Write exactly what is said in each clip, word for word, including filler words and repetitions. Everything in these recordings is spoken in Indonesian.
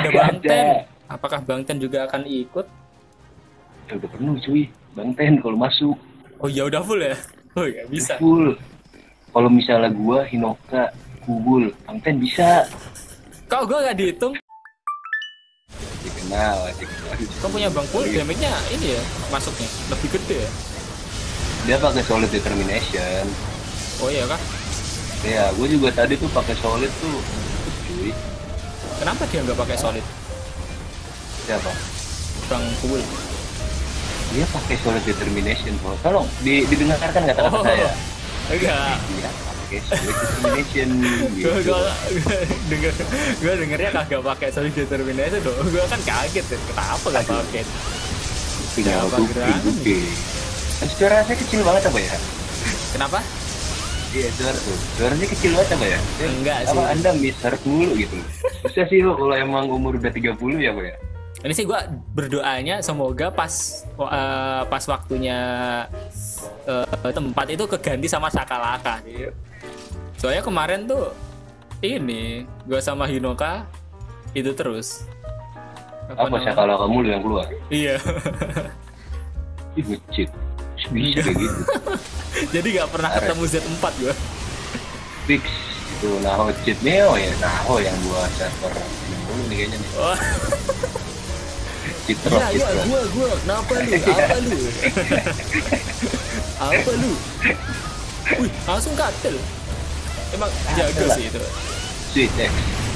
ada Bang Ten. Apakah Bang Ten juga akan ikut? Ya udah penuh cuy, Bang Ten kalau masuk. Oh ya udah full ya? Oh ya bisa. Full. Kalau misalnya gua Hinoka, Kubul, Bang Ten bisa. Kok gua nggak dihitung? Dikenal, dikenal. Kau punya Bang Pul, damage-nya ini ya masuknya lebih gede ya? Dia pakai solid determination. Oh iya kah? Ya, gue juga tadi tuh pakai solid tuh, cuy. Kenapa dia nggak pakai solid? Siapa? Bang Pul. Dia pakai solid determination. Bro. Tolong di, didengarkan kata-kata Oh, saya. enggak. Dia pakai solid determination. Gue Gitu. denger, gue dengernya kagak pakai solid determination dong. Gue kan kaget ya. Kenapa nggak pakai? Punya Apa bukti, gerangan bukti. Kan suara saya kecil banget apa ya? Kenapa? Iya, suara tuh. Suaranya kecil banget apa ya? Ya, Enggak sih. apa Anda miss mulu gitu. Bisa sih lo kalau emang umur udah tiga puluh ya, Pak ya? Ini sih gue berdoanya semoga pas uh, pas waktunya uh, tempat itu keganti sama Sakalaka. Soalnya kemarin tuh ini gue sama Hinoka itu terus. Apa, apa Sakala kamu yang keluar? Iya. Ih, ngecit. Bisa kayak gitu. Jadi nggak pernah Are. ketemu Z empat gue. Fix itu Naho cheat Neo ya, Naho yang gua server dulu nih kayaknya nih. Oh. Citro, Iya, iya, Citro. gua, gua, kenapa lu? Apa lu? Apa lu? Wih, langsung katel. Emang jago sih itu. Sweet X.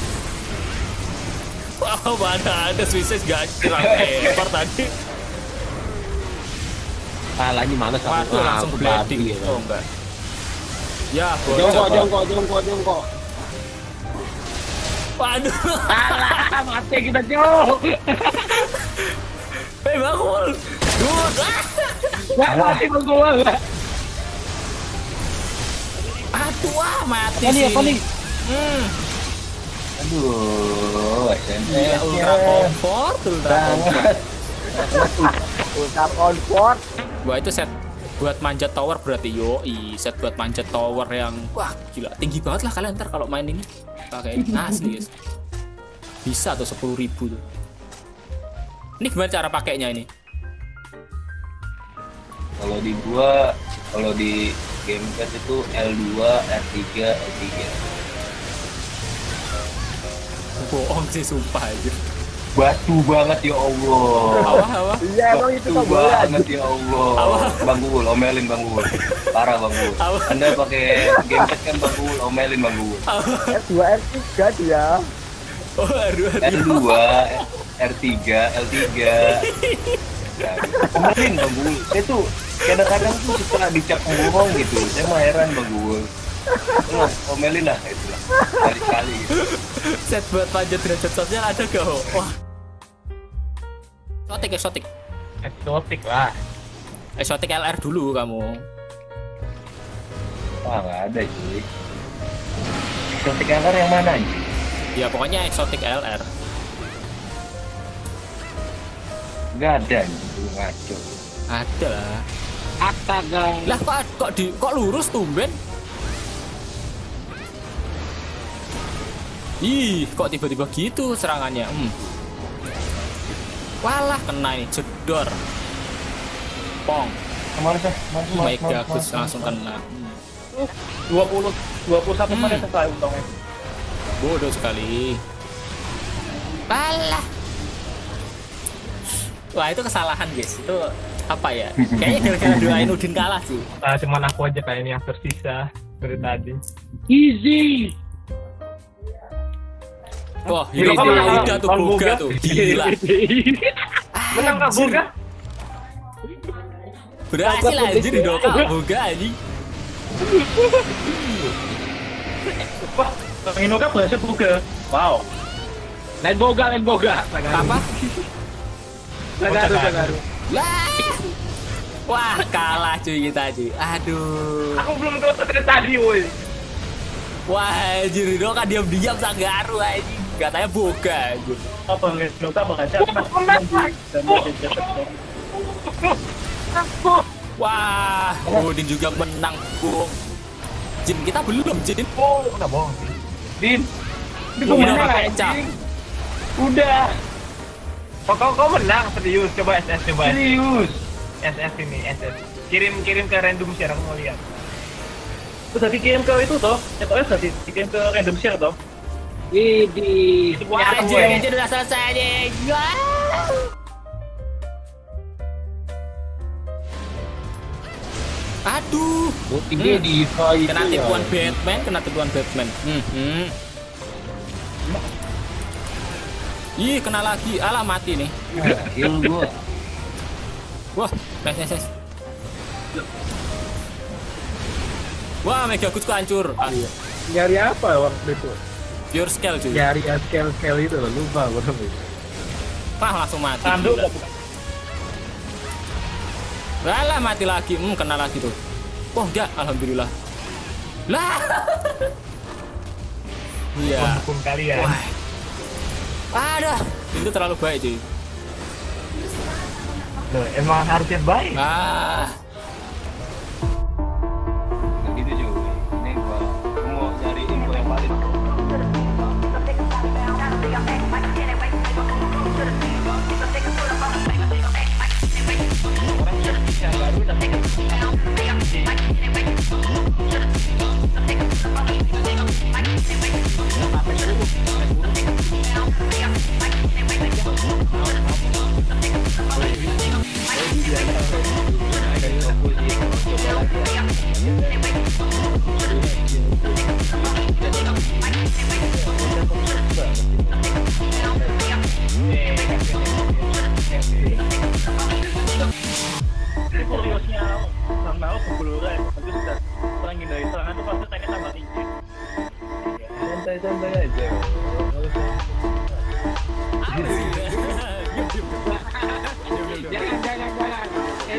Wah, mana ada Swiss gak curang lebar tadi. Kalahnya males aku. Waduh, Ah, langsung aku bleeding. babi, ya. Oh, enggak. Ya, Jongkok, bocor. jongkok, jongkok, jongkok. Waduh. Alah, mati kita jauh. Hei, bangun. Duh. Gak mati bang gua. Aduh, wah, mati Apa nih, sih. apa nih? Hmm. Aduh, S M Gila, S ultra comfort, ultra comfort. banget. Ultra comfort. Wah, itu set buat manjat tower berarti yoi, set buat manjat tower yang wah gila tinggi banget lah kalian ntar kalau main ini pakai asli guys. Bisa tuh sepuluh ribu tuh. Ini gimana cara pakainya ini? Kalau di gua, kalau di gamepad itu L dua, R tiga, L tiga. Bohong sih sumpah aja. Batu banget ya Allah. Awah awah. Iya emang itu Batu tak boleh. banget ya Allah. Bang Gugul, omelin Bang Gugul. Parah Bang Gugul. Apa? Anda pakai gamepad kan Bang Gugul, omelin Bang Gugul. S dua, S tiga dia. Oh aduh L aduh. dua, R tiga, L tiga. Omelin Bang Gugul. Saya tuh kadang-kadang tuh suka dicap bohong gitu. Saya mah heran Bang Gugul. Loh, omelin lah itu lah. Kali-kali gitu. Set buat manjat derajat sosial ada gak? Wah. Eksotik eksotik. Eksotik lah. Eksotik L R dulu kamu. Wah, nggak ada cuy. Exotic L R yang mana anjing? Ya pokoknya eksotik L R. Nggak ada anjing, ngaco. Ada lah. Astaga. Lah kok kok di kok lurus tumben? Ih, kok tiba-tiba gitu serangannya? Hmm. Walah kena ini jedor. Pong. Kemana sih? Mas, mas, Baik mas, bagus mas, langsung mas. kena. Hmm. dua puluh, dua puluh satu Hmm. menit selesai untungnya. Bodoh sekali. Walah. Wah itu kesalahan guys. Itu apa ya? Kayaknya gara-gara doain Udin kalah sih. Ah, cuman aku aja kayaknya yang tersisa dari tadi. Easy. Wah, Gila, ini kamu menang, udah tuh Bang boga Boga. tuh. Gila. Menang nggak boga? Berhasil anjir di doka boga anjing. Wah, Bang Inoka berhasil boga. Wow. Lain boga, lain boga. Apa? Sagaru, Sagaru. Lah. Wah, kalah cuy kita cuy. Aduh. Aku belum tahu dari tadi, woi. Wah, anjir di doka diam-diam Sagaru anjing. Katanya boga anjir. Apa nggak Inoka baca? Wah, Udin juga menang, Bung. Jin kita belum, Jin. Oh, nggak bohong sih. Din, Ini Lu gue udah menang pakai cap. anjing. Udah. Kok kau, kau menang serius? Coba S S coba. Serius. S S ini S S. Kirim kirim ke random share aku mau lihat. Terus tadi kirim ke itu toh? S O S tadi dikirim ke random share toh? Widih. Itu buat aku Anjing, ya. anjing udah selesai anjing. Wah. Aduh. Oh, ini Hmm. Diva itu Kena ya. tipuan Batman, kena tipuan Batman. Hmm. hmm. Ih, kena lagi. Alah, mati nih. Nah, heal gua. Wah, nice, nice, nice. Wah, Mega Goose hancur. Ah, Nyari apa waktu itu? pure scale cuy. Nyari scale scale itu loh, lupa berapa itu. Wah, langsung mati. Tanduk Gila. nggak bukan? Lah, mati lagi. Hmm, kena lagi tuh. Wah, enggak, alhamdulillah. Lah. Iya. Hukum kalian. Wah. Ada. Itu terlalu baik cuy. Loh, emang harusnya baik. Ah. Nah, gitu juga. Ini gua gua mau cari info yang valid. Orang yang bisa baru tapi kuriosnya sama aku berbuluran bagus sudah serang hindari serangan tuh pasti tank tambah tinggi. Santai-santai aja. Jangan jangan jangan.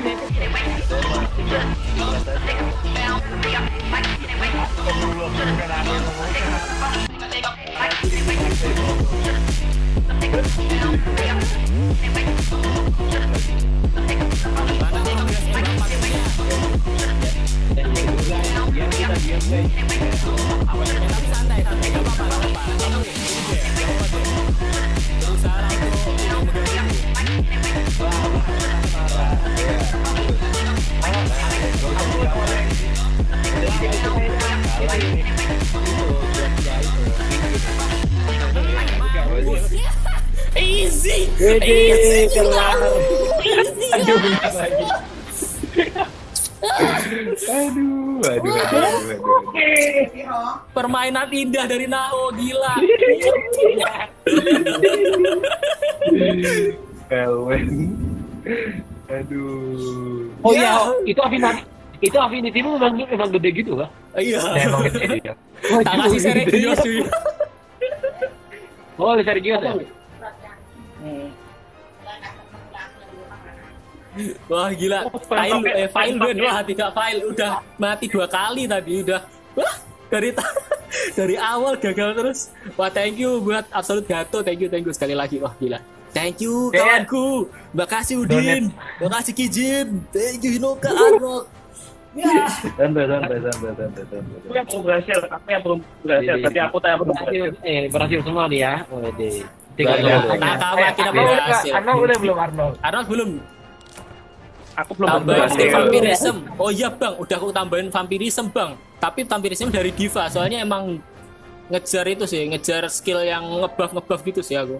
Santai, santai, gak apa-apa, gak apa-apa. Kamu ini deh, gak apa-apa deh. Berusaha untuk mengganggu. Easy, easy, kelar. easy. Aduh, lagi. Aduh, aduh, aduh, aduh. Permainan indah dari Nao, gila. Elwen. Aduh. Oh iya, itu Affinity. Itu Affinity itu memang memang gede gitu, Pak. Iya. Emang gede ya. Tak kasih Seregios cuy. Oh, Sergios ya. Wah gila, Oh, file pakai- eh, file pakai- Ben, wah tidak file udah mati dua kali tadi udah. Wah dari ta- dari awal gagal terus. Wah thank you buat Absolute Gato, thank you thank you sekali lagi, wah gila. Thank you Kayak- kawanku, makasih Udin, makasih Kijin, thank you Hinoka Arnold. Ya. Santai, santai, santai, santai, santai. Aku yang belum berhasil, aku yang belum berhasil. Tapi aku tanya belum Berhasil, berhasil. eh berhasil semua nih ya. Oh, deh. Tiga Nah, dua. nah, Nah kawan kita Arnold udah, berhasil. Arnold udah belum Arnold. Arnold belum. Aku belum Tambahin berhasil. skill vampirism. Oh iya bang, udah aku tambahin vampirism bang. Tapi vampirism dari Diva, soalnya emang ngejar itu sih, ngejar skill yang ngebuff ngebuff gitu sih aku.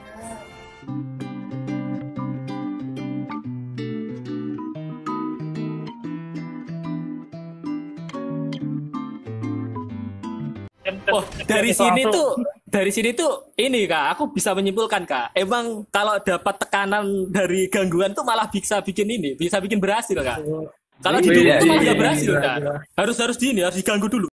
Oh dari sini tuh, dari sini tuh ini kak, aku bisa menyimpulkan kak. Emang kalau dapat tekanan dari gangguan tuh malah bisa bikin ini, bisa bikin berhasil kak. Kalau Iya, didukung tuh iya, malah iya, nggak berhasil iya, kak. iya. Harus harus di ini, harus diganggu dulu.